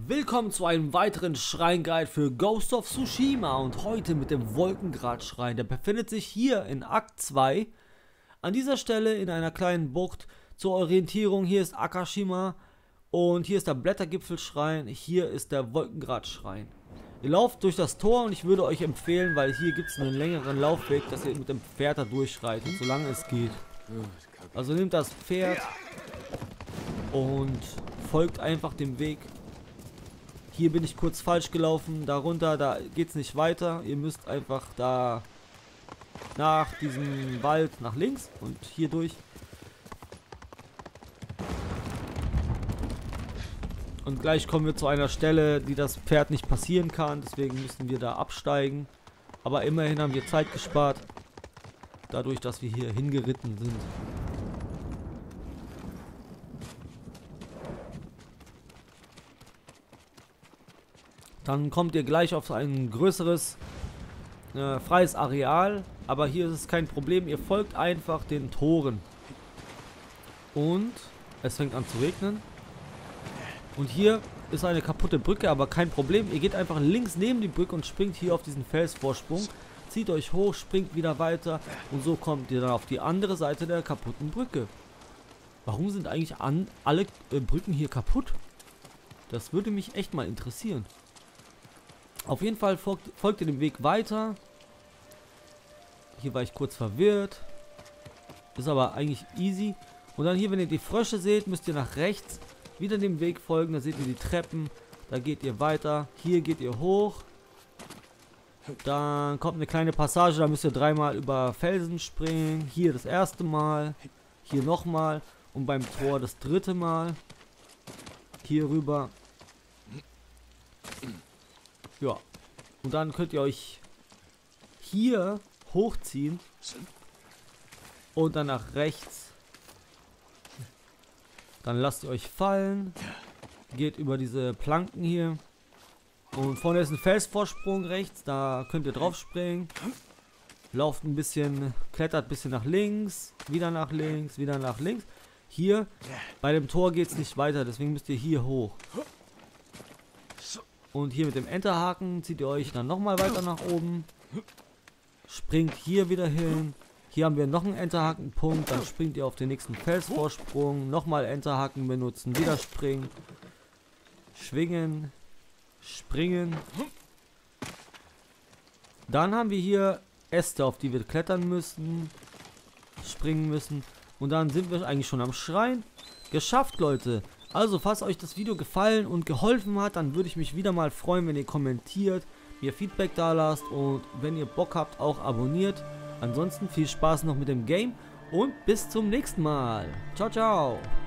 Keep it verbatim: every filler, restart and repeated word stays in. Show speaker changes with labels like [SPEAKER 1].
[SPEAKER 1] Willkommen zu einem weiteren Schrein-Guide für Ghost of Tsushima und heute mit dem Wolkengrat-Schrein. Der befindet sich hier in Akt zwei. An dieser Stelle in einer kleinen Bucht zur Orientierung. Hier ist Akashima und hier ist der Blättergipfelschrein. Hier ist der Wolkengrat-Schrein. Ihr lauft durch das Tor und ich würde euch empfehlen, weil hier gibt es einen längeren Laufweg, dass ihr mit dem Pferd da durchschreitet, solange es geht. Also nehmt das Pferd und folgt einfach dem Weg. Hier bin ich kurz falsch gelaufen, darunter, da geht es nicht weiter. Ihr müsst einfach da nach diesem Wald nach links und hier durch. Und gleich kommen wir zu einer Stelle, die das Pferd nicht passieren kann, deswegen müssen wir da absteigen. Aber immerhin haben wir Zeit gespart, dadurch, dass wir hier hingeritten sind. Dann kommt ihr gleich auf ein größeres äh, freies Areal, aber hier ist es kein Problem, ihr folgt einfach den Toren. Und es fängt an zu regnen. Und hier ist eine kaputte Brücke, aber kein Problem, ihr geht einfach links neben die Brücke und springt hier auf diesen Felsvorsprung, zieht euch hoch, springt wieder weiter und so kommt ihr dann auf die andere Seite der kaputten Brücke. Warum sind eigentlich an, alle äh, Brücken hier kaputt? Das würde mich echt mal interessieren. Auf jeden Fall folgt, folgt ihr dem Weg weiter. Hier war ich kurz verwirrt. Ist aber eigentlich easy. Und dann hier, wenn ihr die Frösche seht, müsst ihr nach rechts wieder dem Weg folgen. Da seht ihr die Treppen. Da geht ihr weiter. Hier geht ihr hoch. Dann kommt eine kleine Passage. Da müsst ihr dreimal über Felsen springen. Hier das erste Mal. Hier nochmal. Und beim Tor das dritte Mal. Hier rüber. Ja, und dann könnt ihr euch hier hochziehen und dann nach rechts. Dann lasst ihr euch fallen, geht über diese Planken hier und vorne ist ein Felsvorsprung rechts, da könnt ihr drauf springen. Lauft ein bisschen, klettert ein bisschen nach links, wieder nach links, wieder nach links. Hier bei dem Tor geht es nicht weiter, deswegen müsst ihr hier hoch. Und hier mit dem Enterhaken zieht ihr euch dann nochmal weiter nach oben. Springt hier wieder hin. Hier haben wir noch einen Enterhakenpunkt. Dann springt ihr auf den nächsten Felsvorsprung. Nochmal Enterhaken benutzen. Wieder springen. Schwingen. Springen. Dann haben wir hier Äste, auf die wir klettern müssen. Springen müssen. Und dann sind wir eigentlich schon am Schrein. Geschafft, Leute. Also, falls euch das Video gefallen und geholfen hat, dann würde ich mich wieder mal freuen, wenn ihr kommentiert, mir Feedback da lasst und wenn ihr Bock habt, auch abonniert. Ansonsten viel Spaß noch mit dem Game und bis zum nächsten Mal. Ciao, ciao.